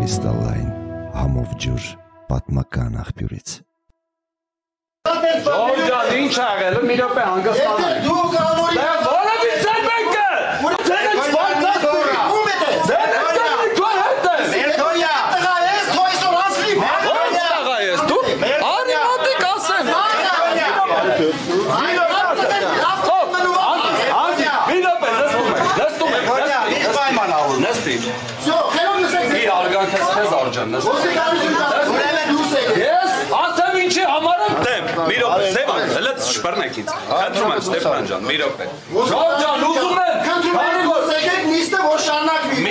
կրիստալային համով ջուր պատմական աղբյուրից։ Ժողջան, ինչ աղել, մի ռոպե հանգստանալ։ Դու կանորի Որովից է մեկը։ Ձենը չվարձած ում եք։ Ձենը դու հետ ես։ Երդոնյա տղա ես, թո այսօր անցնի։ Ո՞ր տղա ես դու։ Արի մոտիկ ասեմ։ Նստի։ Всё, խելոք նստեք։ Մի արգանքես քեզ արջան, նստի։ Ես ասեմ ինչի համար եմ դեմ։ Մի րոպե, Ստեփան, հələ շպրնեք ինձ։ Խնդրում եմ Ստեփան ջան, մի րոպե։ Ժողջան, ուզում եմ։ Խնդրում եմ, եկեք նիստը որ շարունակվի։ Մի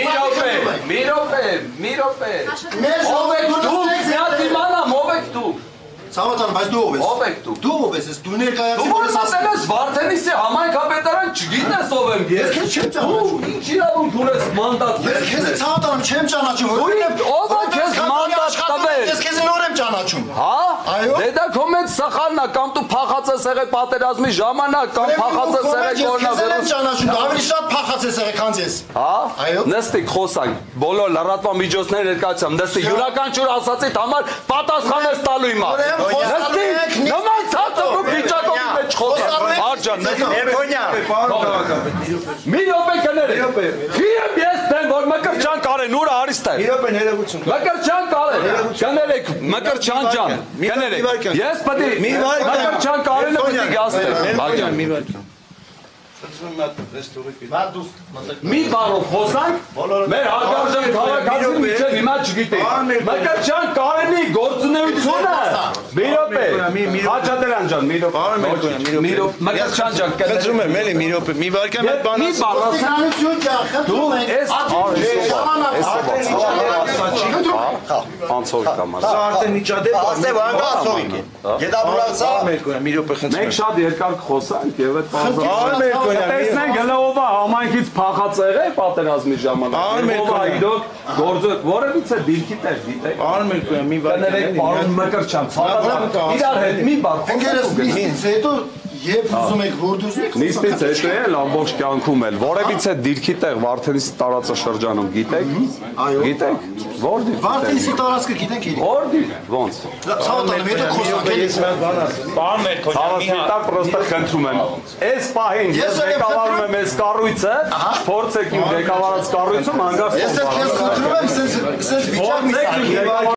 րոպե։ Մեր Ով եք ժողովուրդը դու, միած իմանամ, ով եք դու։ Ցավոթան, բայց դու ով ես։ Ով եք դու։ Դու ով ես, դու ներկայացի Դու որ ասել ես Վարդենիսի համայնքապետարան չգիտես ով եմ ես։ Ես քեզ չեմ ճանաչում։ Դու ինչ իրավունք ունես մանդատ։ Ես քեզ ցավոթան չեմ ճանաչում։ Ով է քեզ մանդատ տվել։ Ես քեզ նոր եմ ճանաչում։ Հա? Այո։ Դե դա քո մեծ սխալն է, կամ դու փախած ես եղել պատերազմի ժամանակ, կամ փախած ես եղել Ես քեզ եմ կորոնավիրուս։ ճանաչում, դու ավելի շատ փախած ես եղել, քան ես։ Հա? Այո։ Նստիկ խոսանք, բոլոր լրատվական միջոցներ ներկայացամ, նստիկ յուրաքանչյուր ասածիդ համար պատասխան ես տալու հիմա։ Նստիկ, նման ցածր վիճակով մեջ խոսա։ Արջան, Երդոնյա մի րոպե կներեք։ Քի եմ ես դեմ, որ Մկրտչյան Կարեն, ուր Արիստ է։ մի րոպե ներողություն Մկրտչյան Կարեն, կներեք, Մկրտչյան ջան, կներեք։ Ես պետք է Մկրտչյան Կարենը պետք է գաստեմ։ Աջան, մի վարքան մի բառով խոսանք, մեր հարգարժան քաղաքացին միջև հիմա չգիտեք։ Մկրտչյան Կարենի գործունեությունը, մի րոպե, Խաչատրյան ջան, մի րոպե, Մկրտչյան ջան, Խնդրում եմ, էլի մի րոպե, մի վարքան այդ բանը մի բառ ասա։ Իշխանություն ջան, խնդրում եմ։ Անցողի կամար։ Սա արդեն միջադեպ Աստե վանգա ասողիկ է։ Գետաբուրացա։ մի րոպե խնդրում Մենք շատ երկար խոսանք եւ այդ Արմերկոյան, տեսնենք հələ ով է համայնքից փախած եղել պատերազմի ժամանակ։ Ով է իրոք գործը որևիցե դիրքի տեղ գիտեք։ Արմերկոյան, մի Կներեք պարոն Մկրտչյան, իրար հետ մի բառ Ընկերս նիստից հետո երբ ուզում եք որ դուզում եք Նիստից հետո էլ ամբողջ կյանքում էլ որևիցե դիրքի տեղ Վարդենիսի տարածաշրջանում գիտեք։ Այո։ Գիտեք։ Որ դիրք։ Վարդենիսի տարածքը գիտենք իրենք։ Որ դիրք։ Ոնց։ Ցավոթան հետո խոսանք էլի։ բան մեր Ցավասիտակ պրոստը խնդրում եմ։ Այս պահին ես ղեկավարում եմ այս կառույցը, փորձեք իմ ղեկավարած կառույցում հանգած։ Ես էլ քեզ խնդրում եմ, սենց վիճակ մի սարքի։